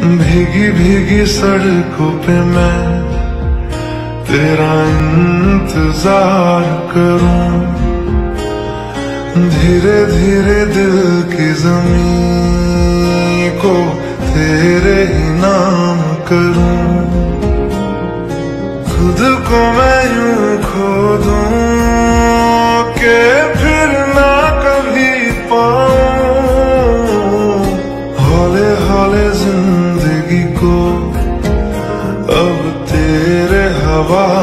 भीगी भीगी सड़कों पे मैं तेरा इंतजार करूं, धीरे धीरे दिल की जमीन को तेरे ही नाम करूं। खुद को मैं यूं खो दूं कि फिर ना कभी पाऊं, हौले हौले जिंदगी को अब तेरे हवा